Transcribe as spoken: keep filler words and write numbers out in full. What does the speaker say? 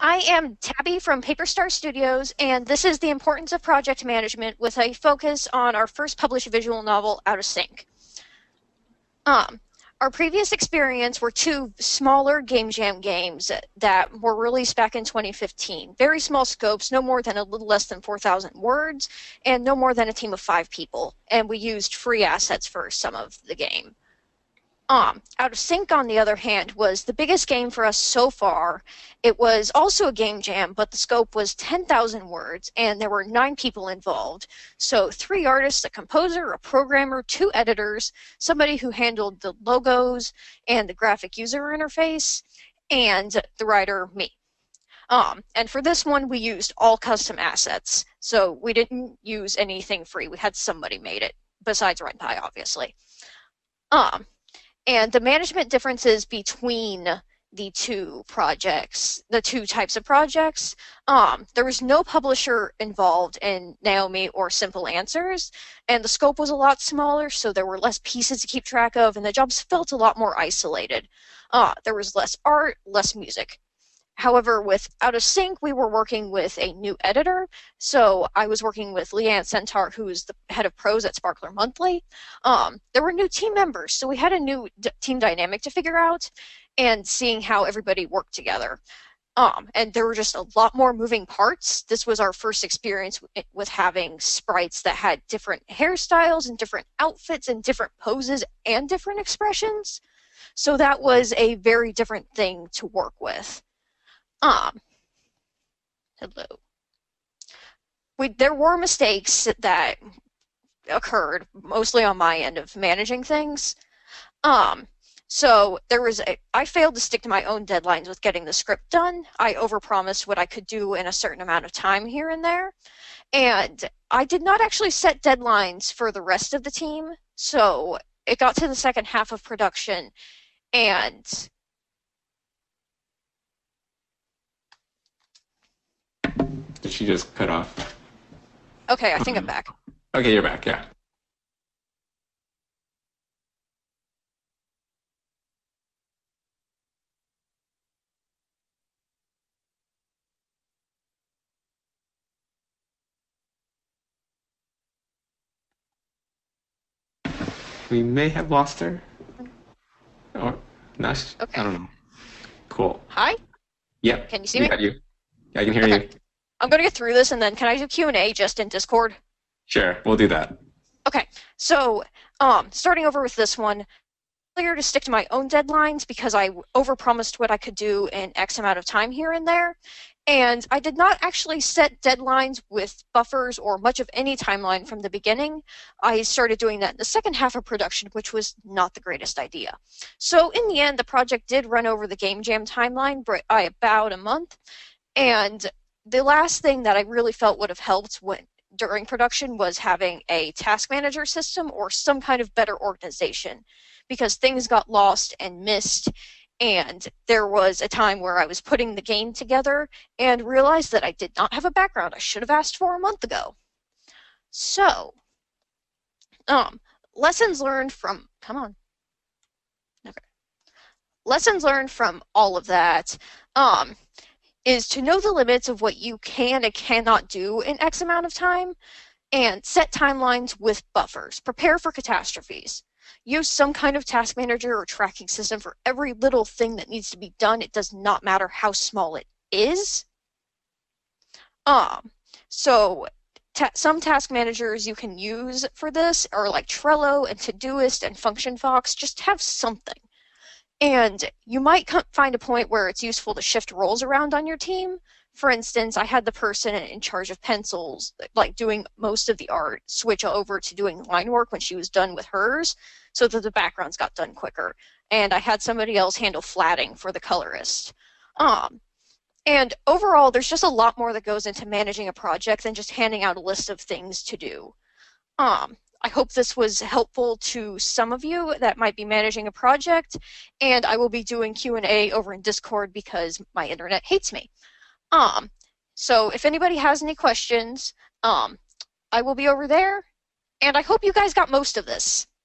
I am Tabby from Paperstar Studios, and this is the importance of project management with a focus on our first published visual novel, Out of Sync. Um, our previous experience were two smaller Game Jam games that were released back in twenty fifteen. Very small scopes, no more than a little less than four thousand words, and no more than a team of five people. And we used free assets for some of the game. Um, Out of Sync, on the other hand, was the biggest game for us so far. It was also a game jam, but the scope was ten thousand words, and there were nine people involved. So three artists, a composer, a programmer, two editors, somebody who handled the logos and the graphic user interface, and the writer, me. Um, and for this one, we used all custom assets. So we didn't use anything free. We had somebody made it, besides RenPy, obviously. Um, And the management differences between the two projects, the two types of projects, um, there was no publisher involved in Naomi or Simple Answers, and the scope was a lot smaller, so there were less pieces to keep track of, and the jobs felt a lot more isolated. Uh, there was less art, less music. However, with Out of Sync, we were working with a new editor. So I was working with Leanne Centaur, who is the head of prose at Sparkler Monthly. Um, there were new team members, so we had a new d team dynamic to figure out and seeing how everybody worked together. Um, and there were just a lot more moving parts. This was our first experience with having sprites that had different hairstyles and different outfits and different poses and different expressions. So that was a very different thing to work with. Um, hello. We, there were mistakes that occurred, mostly on my end of managing things. Um, so there was a, I failed to stick to my own deadlines with getting the script done. I overpromised what I could do in a certain amount of time here and there. And I did not actually set deadlines for the rest of the team. So it got to the second half of production, and Did she just cut off? okay, I think I'm back. Okay, you're back, yeah. We may have lost her. Or not. Okay. I don't know. Cool. Hi? Yep. Can you see we me? got you. I can hear Okay. you. I'm going to get through this, and then can I do Q and A just in Discord? Sure, we'll do that. Okay, so um, starting over with this one, earlier to stick to my own deadlines because I overpromised what I could do in X amount of time here and there, and I did not actually set deadlines with buffers or much of any timeline from the beginning. I started doing that in the second half of production, which was not the greatest idea. So in the end, the project did run over the Game Jam timeline by about a month, and the last thing that I really felt would have helped when during production was having a task manager system or some kind of better organization, because things got lost and missed, and there was a time where I was putting the game together and realized that I did not have a background I should have asked for a month ago. So, um, lessons learned from, come on. Okay. Lessons learned from all of that. Um, is to know the limits of what you can and cannot do in X amount of time, and set timelines with buffers. Prepare for catastrophes. Use some kind of task manager or tracking system for every little thing that needs to be done. It does not matter how small it is. Um, so ta some task managers you can use for this are like Trello and Todoist and FunctionFox. Just have something. And you might find a point where it's useful to shift roles around on your team. For instance, I had the person in charge of pencils, like doing most of the art, switch over to doing line work when she was done with hers, so that the backgrounds got done quicker. And I had somebody else handle flatting for the colorist. Um, and overall, there's just a lot more that goes into managing a project than just handing out a list of things to do. Um, I hope this was helpful to some of you that might be managing a project, and I will be doing Q and A over in Discord because my internet hates me. Um, so if anybody has any questions, um, I will be over there, and I hope you guys got most of this.